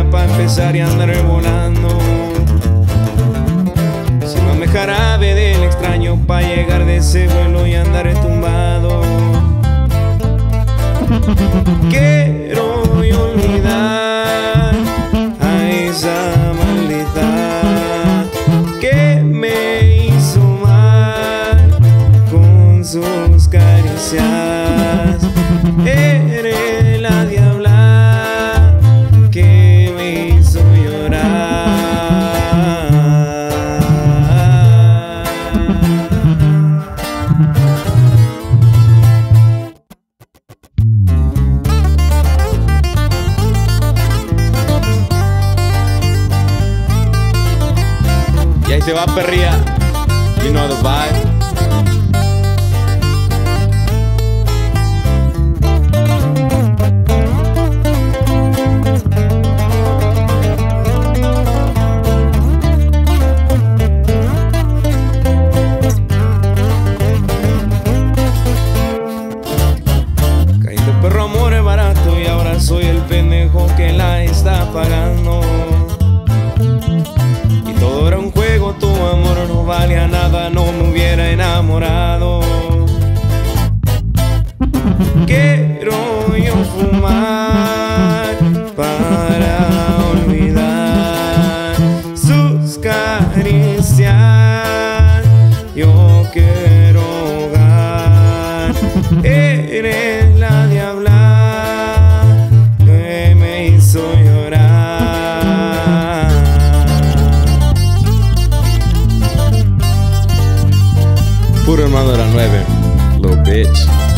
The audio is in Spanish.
ya pa' empezar y andar volando. Sírvame jarabe del extraño pa' llegar de ese vuelo y andar tumbado. Quiero olvidar a esa maldita que me hizo mal con sus caricias. Eres la diabla que me hizo llorar. Y ahí te va, perría. You know the vibe. Caíste perro, amor es barato y ahora soy el pendejo que la está pagando. Todo era un juego, tu amor no valía nada, no me hubiera enamorado. Quiero yo fumar para olvidar sus caricias. Yo quiero ahogar. Eres la diabla que me hizo llorar. Puro hermano de la 9, little bitch.